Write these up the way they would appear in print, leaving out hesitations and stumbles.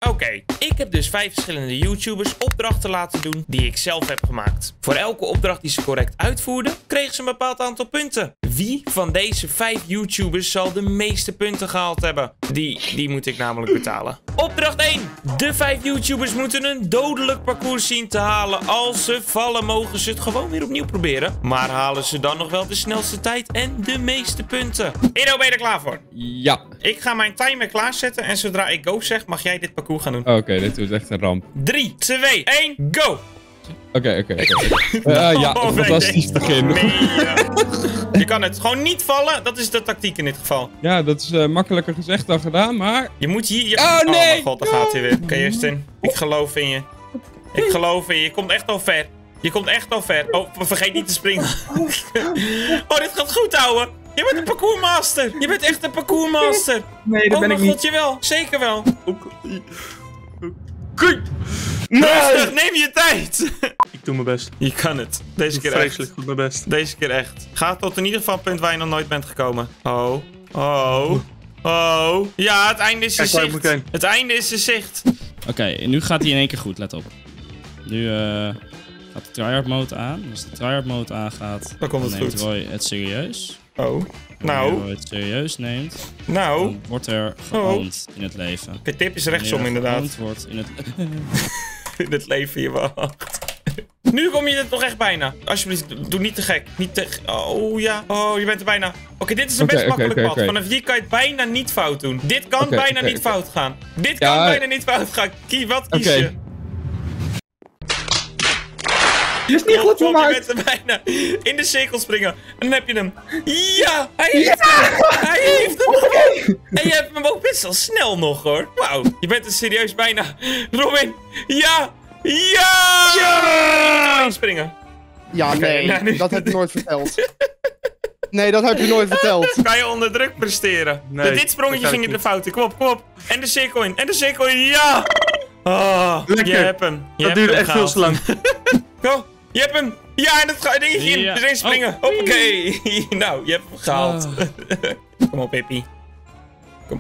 Oké, ik heb dus 5 verschillende YouTubers opdrachten laten doen die ik zelf heb gemaakt. Voor elke opdracht die ze correct uitvoerden, kregen ze een bepaald aantal punten. Wie van deze 5 YouTubers zal de meeste punten gehaald hebben? Die moet ik namelijk betalen. Opdracht 1. De 5 YouTubers moeten een dodelijk parcours zien te halen. Als ze vallen, mogen ze het gewoon weer opnieuw proberen. Maar halen ze dan nog wel de snelste tijd en de meeste punten? Edo, ben je er klaar voor? Ja. Ik ga mijn timer klaarzetten en zodra ik go zeg, mag jij dit parcours gaan doen. Oké, dit wordt echt een ramp. 3, 2, 1, go! Oké. Ja, Oh, fantastisch begin. Je kan het gewoon niet vallen, dat is de tactiek in dit geval. Ja, dat is makkelijker gezegd dan gedaan, maar... Je moet hier... Oh, nee! Oh mijn god, daar gaat hij weer. Oké, Justin, ik geloof in je. Ik geloof in je, je komt echt al ver. Je komt echt al ver. Oh, vergeet niet te springen. Oh, dit gaat goed, ouwe. Je bent een parcoursmaster. Je bent echt een parcoursmaster. Nee, dat ben ik Oh mijn god, niet. jawel. Zeker wel. Nee! Neem je tijd. Ik doe mijn best. Je kan het. Deze keer Vreselijk echt. goed mijn best. Deze keer echt. Ga tot in ieder geval een punt waar je nog nooit bent gekomen. Oh. Oh. Oh. Ja, het einde is in Kijk waar ik zicht. moet heen. Het einde is in zicht. Oké, nu gaat hij in één keer goed, let op. Nu gaat de tryhard mode aan. Als de tryhard mode aangaat, Dan komt het neemt goed. Roy het serieus. Oh. Wanneer Nou. Roy het serieus neemt, Nou. dan wordt er geoond in het leven. De tip is rechtsom Wanneer er inderdaad. geoond wordt in het... In het leven je wacht. Nu kom je er toch echt bijna. Alsjeblieft, doe niet te gek. Niet te... Oh ja. Oh, je bent er bijna. Oké, dit is een best makkelijk pad. oké. Vanaf hier kan je het bijna niet fout doen. Dit kan bijna niet fout gaan. Dit kan Ja, bijna niet fout gaan. Wat kies Oké. je? Dit is niet goed voor Je mij. bent er bijna. In de cirkel springen. En dan heb je hem. Ja! Hij heeft hem! Hij heeft hem! En je hebt hem ook best wel snel nog hoor. Wauw. Je bent er serieus bijna. Robin! Ja! Ja! Je moet springen. Ja, Oké, nee, nou, nu- dat heb je nooit verteld. Nee, dat heb je nooit verteld. Kan je onder druk presteren? Nee, Met dit sprongetje dat kan ging je ik de fout in. Kom op, kom op. En de cirkel in. En de cirkel in. Ja! Oh, Lekker. je hebt hem. Je Dat hebt duurde hem echt veel gehaald. te lang. Go! Je hebt hem! Ja, en het dingetje in. Ja. Erin springen. Hoppakee. Nou, je hebt hem gehaald. Kom op, Pippi. Kom.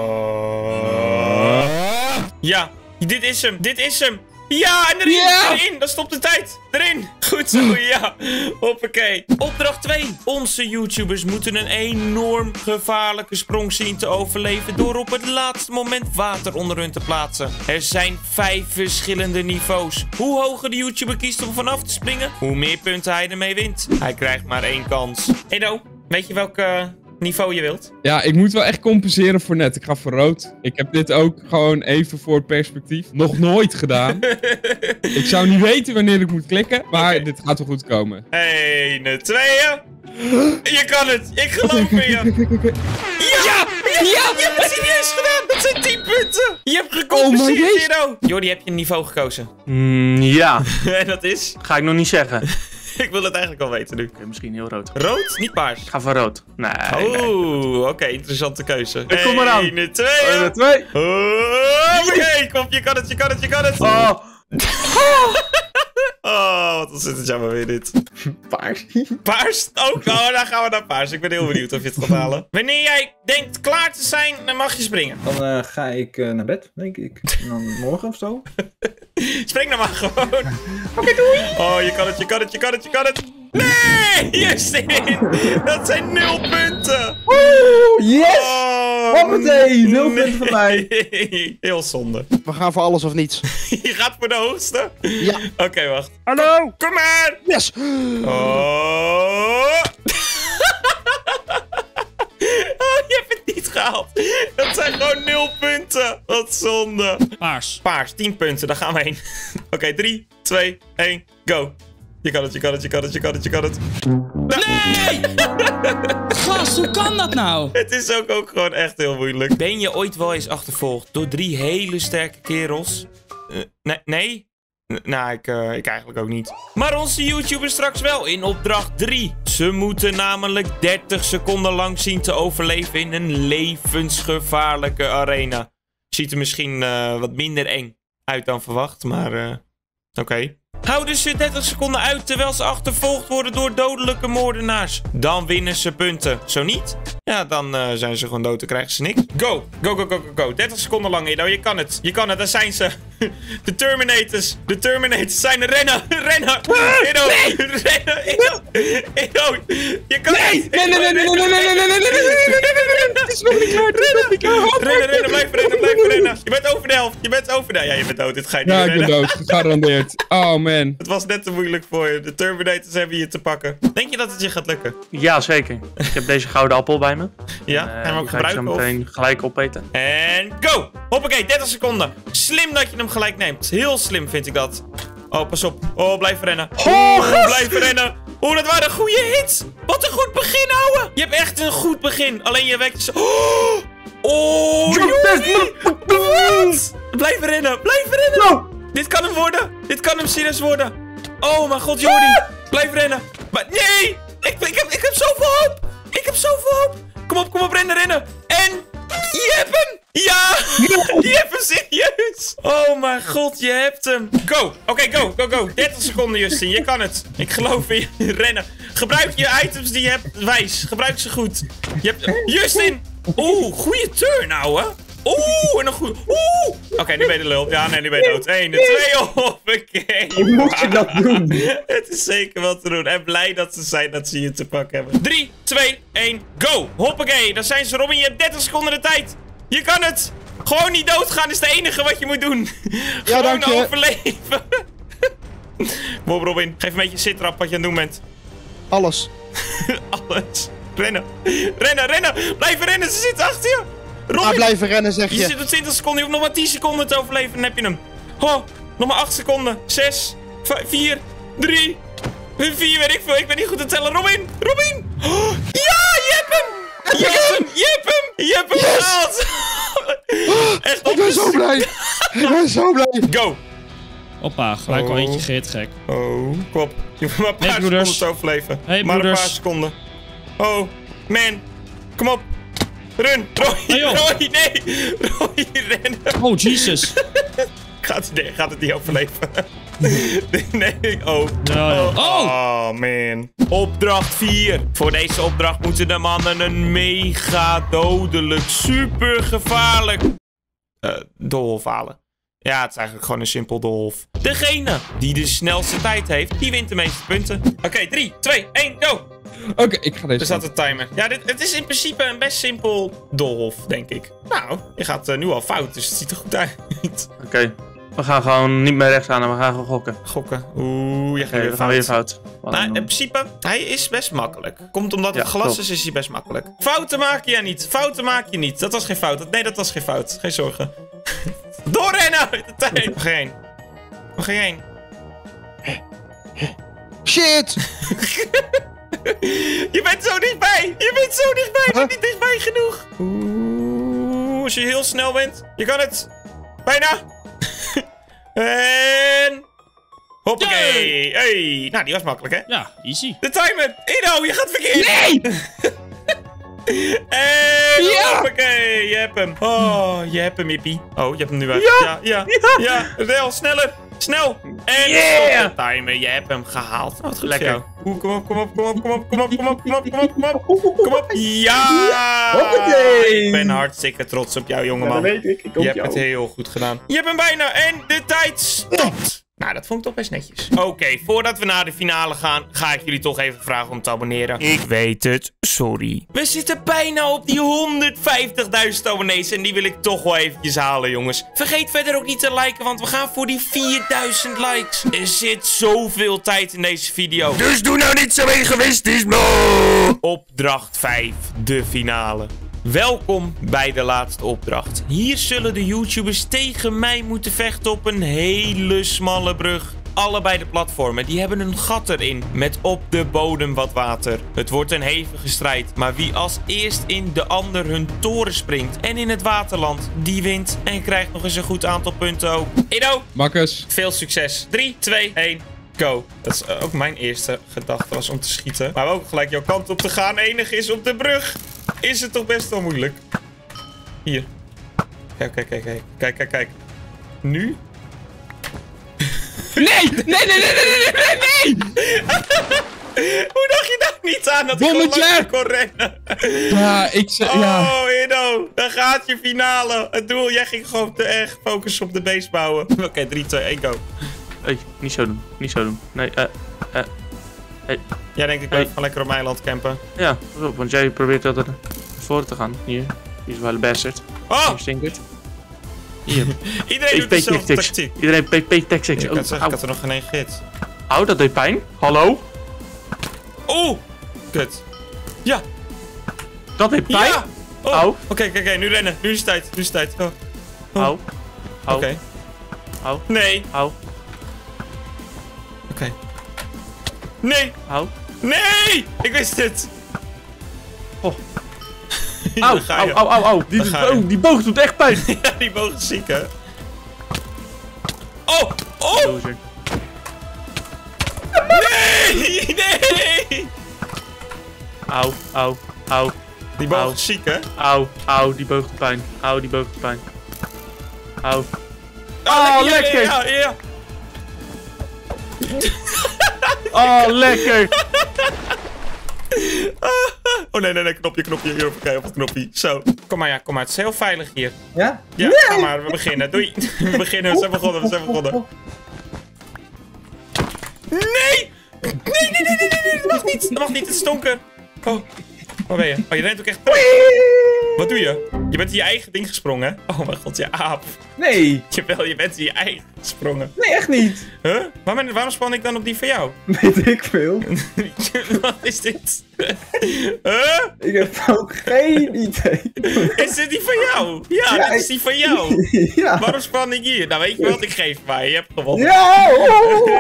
Oh. Ja, dit is hem. Dit is hem. Ja, en erin. Ja. Erin. Dat stopt de tijd. Erin. Goed zo, ja. Hoppakee. Opdracht 2. Onze YouTubers moeten een enorm gevaarlijke sprong zien te overleven door op het laatste moment water onder hun te plaatsen. Er zijn 5 verschillende niveaus. Hoe hoger de YouTuber kiest om vanaf te springen, hoe meer punten hij ermee wint. Hij krijgt maar 1 kans. Edo, weet je welk niveau je wilt? Ja, ik moet wel echt compenseren voor net. Ik ga voor rood. Ik heb dit ook gewoon even voor perspectief nog nooit gedaan. Ik zou niet weten wanneer ik moet klikken, maar Oké. dit gaat wel goed komen. 1, 2. Je kan het. Ik geloof in je. Ja! Je hebt het serieus gedaan. Dat zijn 10 punten. Je hebt gecompenseerd, Oh, my Edo. Jordi, heb je een niveau gekozen? Ja, En dat is? ga ik nog niet zeggen. Ik wil het eigenlijk al weten nu. Oké, misschien heel rood. Rood, niet paars. Ik ga voor rood. Nee, nee. Oeh, oké, interessante keuze. Ik kom eraan. 1, 2. 2. Oké, kom, je kan het, je kan het, je kan het. Oh, Oh, wat ontzettend jammer weer dit. paars. Paars? Ook? Oh, dan gaan we naar paars. Ik ben heel benieuwd of je het gaat halen. Wanneer jij denkt klaar te zijn, dan mag je springen. Dan ga ik naar bed, denk ik. En dan morgen of zo. Spring dan maar gewoon. Oké, doei. Oh, je kan het, je kan het, je kan het, je kan het. Nee, Justin. Dat zijn 0 punten. Yes! Oh, Hoppatee, 0 punten voor mij. nee. Heel zonde. We gaan voor alles of niets. Je gaat voor de hoogste? Ja. Oké, wacht. Hallo! Kom maar. Yes! Oh. Oh, je hebt het niet gehaald. Dat zijn gewoon 0 punten. Wat zonde. Paars. Paars, 10 punten. Daar gaan we heen. Oké, 3, 2, 1, go. Je kan het, je kan het, je kan het, je kan het, je kan het. Nee! Gast, hoe kan dat nou? Het is ook gewoon echt heel moeilijk. Ben je ooit wel eens achtervolgd door 3 hele sterke kerels? Nee? Nou, ik eigenlijk ook niet. Maar onze YouTuber straks wel in opdracht 3. Ze moeten namelijk 30 seconden lang zien te overleven in een levensgevaarlijke arena. Ziet er misschien wat minder eng uit dan verwacht, maar Oké. Houden ze 30 seconden uit terwijl ze achtervolgd worden door dodelijke moordenaars. Dan winnen ze punten. Zo niet? Ja, dan zijn ze gewoon dood en krijgen ze niks. Go! Go, go, go, go, go. 30 seconden lang, Edo. Je kan het. Je kan het. Daar zijn ze. De Terminators. De Terminators zijn er. Rennen. Rennen. Edo. Rennen. Edo. Edo. Je kan het. Het is nog niet klaar. Het is nog niet klaar. Rennen, rennen. Blijf rennen. Blijf rennen. Je bent over de helft. Je bent over de... Ja, je bent dood. Dit ga je niet Ja, ik ben redden. dood. Gegarandeerd. Oh, man. Het was net te moeilijk voor je. De Terminators hebben je te pakken. Denk je dat het je gaat lukken? Ja, zeker. Ik heb deze gouden appel bij me. Ja? Ga je hem ook Die ga ik zo gebruiken? Of? meteen gelijk opeten. En go! Hoppakee, 30 seconden. Slim dat je hem gelijk neemt. Heel slim vind ik dat. Oh, pas op. Oh, blijf rennen. Blijf rennen. Oh, dat waren goede hits. Wat een goed begin, ouwe. Je hebt echt een goed begin. Alleen je wekt zo... Oh, Jordi. Wat? Blijf rennen. Blijf rennen. Dit kan hem worden. Dit kan hem serieus worden. Oh, mijn god, Jordi. Blijf rennen. Maar nee. Ik heb zoveel hoop. Ik heb zoveel hoop. Kom op, rennen, rennen. En je hebt hem. Ja, je hebt hem serieus. Oh mijn god, je hebt hem. Go. Oké, go, go, go. 30 seconden, Justin. Je kan het. Ik geloof in je. Rennen. Gebruik je items die je hebt wijs. Gebruik ze goed. Je hebt... Justin. Oeh, goede turn, ouwe. Oeh, en een goede... Oeh. Oké, nu ben je de lul. Ja, nee, nu ben je dood. 1, 2, hoppakee. Hoe moet je dat doen? Het is zeker wat te doen. En blij dat ze zijn dat ze je te pakken hebben. 3, 2, 1, go. Hoppakee, daar zijn ze, Robin. Je hebt 30 seconden de tijd. Je kan het. Gewoon niet doodgaan is het enige wat je moet doen. Ja, dank Gewoon je. overleven. Bob, Robin, geef een beetje sitrap wat je aan het doen bent. Alles. Alles. Rennen. Rennen, rennen. Blijf rennen, ze zitten achter je. Robin, Maar blijven rennen, zeg je je. zit op 20 seconden. Je hoeft nog maar 10 seconden te overleven. Dan heb je hem. Oh, nog maar 8 seconden. 6, 4, 3, 4, weet ik veel. Ik ben niet goed te tellen. Robin, Robin. Oh, ja, je hebt hem. Je hebt hem. Je hebt hem. Je hebt hem gehaald. Echt Ik ben zo blij. Ik ben zo blij. Go. Hoppa, gelijk al eentje gehit, gek. Oh, kom op. Je hoeft maar een paar broeders. seconden te overleven. Hey, maar broeders. een paar seconden. Oh, man. Kom op. Run. Roy, Hey, joh. Roy, nee. Roy, rennen. Oh, Jesus. Gaat het niet overleven? Nee, oh. Ja. Oh, man. Opdracht 4. Voor deze opdracht moeten de mannen een mega dodelijk, super gevaarlijk doolhof halen. Ja, het is eigenlijk gewoon een simpel doolhof. Degene die de snelste tijd heeft, die wint de meeste punten. Oké, 3, 2, 1, go! Oké, ik ga deze... Er staat een timer. Ja, het is in principe een best simpel doolhof, denk ik. Nou, je gaat nu al fout, dus het ziet er goed uit. Oké. We gaan gewoon niet meer rechts aan en we gaan gewoon gokken. Gokken. Oeh, je gaat Oké, weer we gaan weer fout. fout. Nou, in principe, hij is best makkelijk. Komt omdat het Ja, glas klopt. is hij best makkelijk. Fouten maak je niet. Fouten maak je niet. Dat was geen fout. Nee, dat was geen fout. Geen zorgen. Doorrennen uit de tijd. Waar ga je heen? Waar ga je heen? Shit. Je bent zo dichtbij. Je bent zo dichtbij. Je Huh? bent niet dichtbij genoeg. Oeh, als je heel snel bent. Je kan het. Bijna. En... Hoppakee. Hey. Nou, die was makkelijk, hè? Ja, easy. De timer! Ido, je gaat verkeerd! Nee! En hoppakee, je hebt hem. Oh, je hebt hem, Ippie. Oh, je hebt hem nu uit. Ja. Snel, sneller. Snel. En Yeah! stop de timer. Je hebt hem gehaald. Oh, wat goed Lekker. voor jou. Oeh, kom op. Ja! Hoppakee! Ik ben hartstikke trots op jou, jongeman. weet ik. Je hebt het heel goed gedaan. Je hebt hem bijna en de tijd stopt. Nou, dat vond ik toch best netjes. Oké, voordat we naar de finale gaan, ga ik jullie toch even vragen om te abonneren. Ik weet het, sorry. We zitten bijna op die 150.000 abonnees en die wil ik toch wel eventjes halen, jongens. Vergeet verder ook niet te liken, want we gaan voor die 4000 likes. Er zit zoveel tijd in deze video. Dus doe nou niet zo egoïstisch, bro! Opdracht 5, de finale. Welkom bij de laatste opdracht. Hier zullen de YouTubers tegen mij moeten vechten op een hele smalle brug. Allebei de platformen, die hebben een gat erin, met op de bodem wat water. Het wordt een hevige strijd, maar wie als eerst in de ander hun toren springt en in het waterland, die wint en krijgt nog eens een goed aantal punten ook. Ido, Makkers. veel succes. 3, 2, 1, go. Dat is ook mijn eerste gedachte was om te schieten. Maar ook gelijk jouw kant op te gaan. Enig is op de brug. Is het toch best wel moeilijk. Hier. Kijk. Nu. Nee! Hoe dacht je daar niet aan dat ik Bommetje! gewoon langs kon rennen? Ja, ja. Oh, Ido. Dan gaat je finale. Het doel, jij ging gewoon te erg focussen op de base bouwen. Oké, 3, 2, 1, go. Hey, niet zo doen. Niet zo doen. Nee, Jij denkt, ik blijf gewoon lekker op mijn eiland campen. ja, pas op, want jij probeert altijd naar voren te gaan. Hier is wel een bastard. Oh! Hier stinkert. Hier. Iedereen doet dezelfde tactiek. Iedereen PP-tactics. Ik had zeggen, ik had er nog geen één gids. Au, dat deed pijn. Hallo? Oeh! Kut. Ja! Dat deed pijn? Ja! Oh. Au. Oké, nu rennen. Nu is het tijd. Nu is het tijd. Oh. Au. Au. Oké. Au. Nee. Au. Oké. Nee! Au. Nee! Ik wist het! Oh. Daar Au, ga je. au. Daar ga je. Die boog doet echt pijn. Ja, die mogen ziek, hè? Oh! Oh! Loser. Nee! Nee! Au. Die mogen Au. ziek, hè? Au, die boog doet pijn. Au, die boog doet pijn. Au. Oh, lekker. Ja. Oh, lekker. Oh nee, knopje. Hier op het knopje. Zo. Kom maar, het is heel veilig hier. Ja? Ja, ga maar, we beginnen. Doei. We zijn begonnen. Nee! Nee, dat mag niet, het is donker. Oh, waar ben je? Oh, je rent ook echt terug. Wat doe je? Je bent in je eigen ding gesprongen, hè? Oh mijn god, je aap. Nee. Jawel, je bent in je eigen gesprongen. Nee, echt niet. Huh? Waarom span ik dan op die van jou? Weet ik veel. Wat is dit? Huh? Ik heb ook geen idee. Is dit die van jou? Ja, Ja, dit is die van jou. Ja. Waarom span ik hier? Nou, weet je wat? Ik geef het maar. Je hebt gewonnen. Ja! Oh.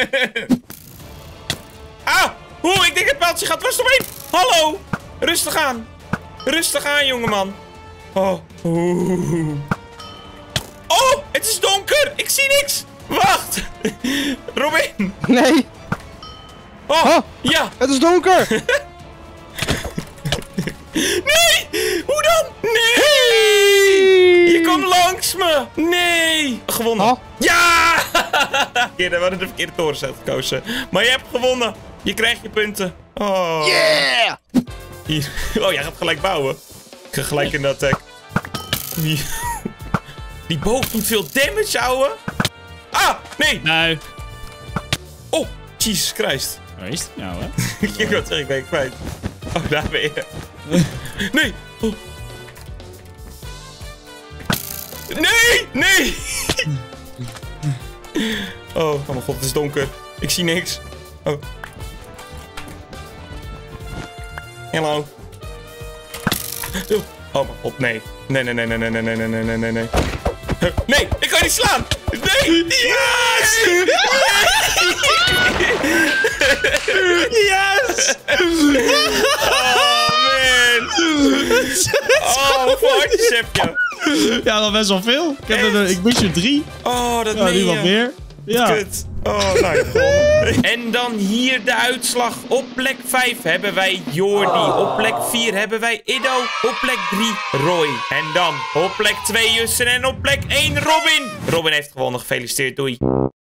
Ah! Ik denk het pijltje gaat rustig omheen. Hallo! Rustig aan, jongeman. Oh. Oh, het is donker. Ik zie niks. Wacht. Robin. Nee, Oh, ja. het is donker. Nee! Hoe dan? Nee! Je komt langs me. Nee! Gewonnen. Oh. Ja! We hadden de verkeerde torenset gekozen. Maar je hebt gewonnen. Je krijgt je punten. Oh. Yeah! Hier. Oh, jij gaat gelijk bouwen. Ik ga gelijk in de attack. Die boog doet veel damage, ouwe. Ah, nee. Nee. Oh, Jesus Christ. Waar is het nou, hè? Ik wil zeggen, ik ben kwijt. Oh, daar ben je. Nee. Oh. Nee. Oh mijn god, het is donker. Ik zie niks. Oh. Hallo. Oh mijn god, nee. Nee. Nee, ik kan niet slaan. Nee. Yes! Yes! Oh man. Oh, hoeveel hartjes heb je? Ja, dat best wel veel. Ik wist je 3. Oh, dat Ja, meen nu je. wat meer. Ja. Kut. Oh, nou, je hebt gewonnen. En dan hier de uitslag. Op plek 5 hebben wij Jordi. Op plek 4 hebben wij Ido. Op plek 3 Roy. En dan op plek 2 Jussen. En op plek 1 Robin. Robin heeft gewonnen. Gefeliciteerd. Doei.